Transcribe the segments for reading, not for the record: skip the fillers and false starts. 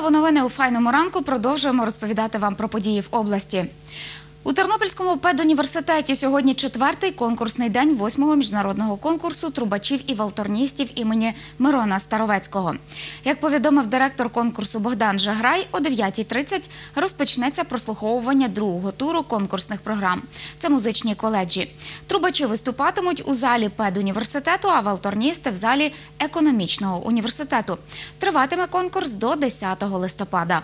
Знову новини у «Файному ранку». Продовжуємо розповідати вам про події в області. У Тернопільському педуніверситеті сьогодні 4-й конкурсний день 8-го міжнародного конкурсу трубачів і валторністів імені Мирона Старовецького. Як повідомив директор конкурсу Богдан Жаграй, о 9:30 розпочнеться прослуховування другого туру конкурсних програм. Це музичні коледжі. Трубачі виступатимуть у залі педуніверситету, а валторністи – в залі економічного університету. Триватиме конкурс до 10 листопада.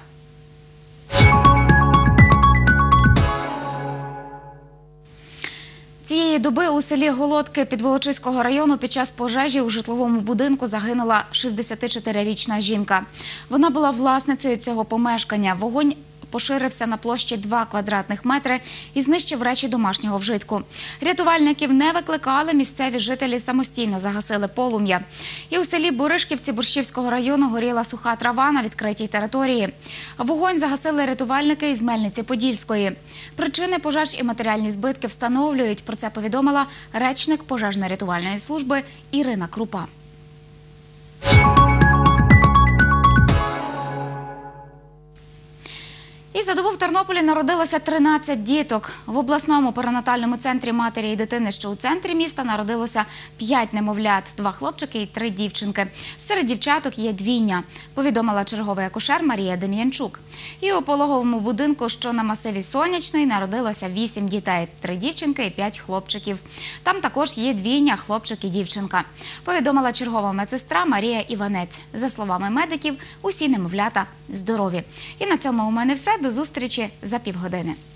Цієї доби у селі Голодки Підволочиського району під час пожежі у житловому будинку загинула 64-річна жінка. Вона була власницею цього помешкання. Вогонь поширився на площі 2 квадратних метри і знищив речі домашнього вжитку. Рятувальників не викликали, місцеві жителі самостійно загасили полум'я. І у селі Боришківці Борщівського району горіла суха трава на відкритій території. Вогонь загасили рятувальники із Мельниці-Подільської. Причини пожеж і матеріальні збитки встановлюють. Про це повідомила речник пожежно-рятувальної служби Ірина Крупа. І за добу в Тернополі народилося 13 діток. В обласному перинатальному центрі матері і дитини, що у центрі міста, народилося 5 немовлят – 2 хлопчики і 3 дівчинки. Серед дівчаток є двійня, повідомила черговий акушер Марія Дем'янчук. І у пологовому будинку, що на масиві Сонячний, народилося 8 дітей – 3 дівчинки і 5 хлопчиків. Там також є двійня – хлопчик і дівчинка, повідомила чергова медсестра Марія Іванець. За словами медиків, усі немовлята здорові. І на цьому у мене все. До зустрічі за півгодини.